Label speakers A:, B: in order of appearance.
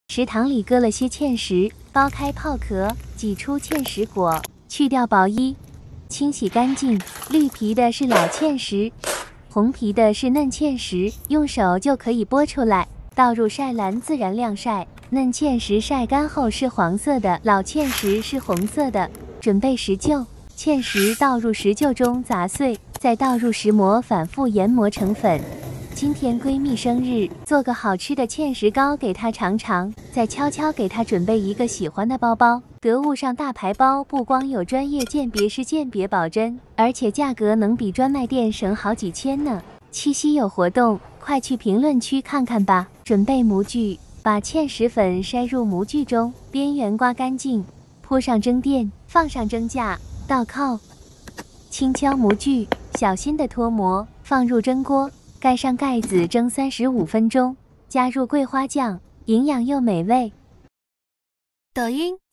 A: 食堂里搁了些芡实，剥开泡壳，挤出芡实果，去掉薄衣，清洗干净。绿皮的是老芡实，红皮的是嫩芡实，用手就可以剥出来，倒入晒篮自然晾晒。嫩芡实晒干后是黄色的，老芡实是红色的。准备石臼，芡实倒入石臼中砸碎，再倒入石磨，反复研磨成粉。今天闺蜜生日，做个好吃的芡实糕给她尝尝，再悄悄给她准备一个喜欢的包包。得物上大牌包不光有专业鉴别师鉴别保真，而且价格能比专卖店省好几千呢。七夕有活动，快去评论区看看吧。准备模具，把芡实粉筛入模具中，边缘刮干净，铺上蒸垫，放上蒸架，倒扣，轻敲模具，小心的脱模，放入蒸锅，盖上盖子蒸35分钟，加入桂花酱，营养又美味。
B: 抖音。